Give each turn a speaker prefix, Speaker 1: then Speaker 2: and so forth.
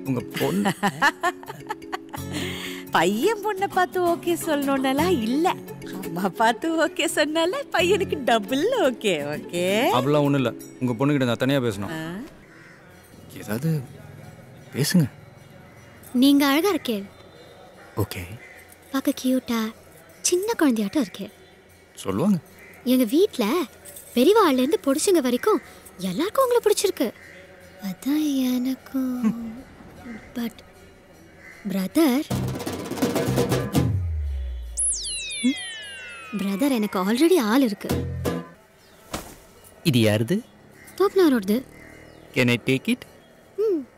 Speaker 1: உங்க பொண்ணு
Speaker 2: பையன் பொண்ணை பார்த்து ஓகே சொல்லணும்னாலாம் இல்ல. அம்மா பார்த்து ஓகே சொன்னால பையனுக்கு டபுள் ஓகே. ஓகே
Speaker 1: அப்படிலாம் ஒன்றும் இல்லை. உங்கள் பொண்ணுக்கிட்ட நான் தனியாக பேசணும். ஏதாவது பேசுங்க.
Speaker 3: நீங்க அழகா இருக்கே.
Speaker 1: ஓகே.
Speaker 3: பார்க்க கியூட்டா சின்ன குழந்தையாட்டம் இருக்கே.
Speaker 1: சொல்லுவாங்க.
Speaker 3: எங்க வீட்டில் பெரியவாள்லேருந்து பொடிச்சுங்க வரைக்கும் எல்லாருக்கும் உங்களை பிடிச்சிருக்கு. அதான் எனக்கும். பட் பிரதர் எனக்கு ஆல்ரெடி ஆள் இருக்கு.
Speaker 1: இது யாருது?
Speaker 3: தோப்னாரோடது.
Speaker 1: Can I take it?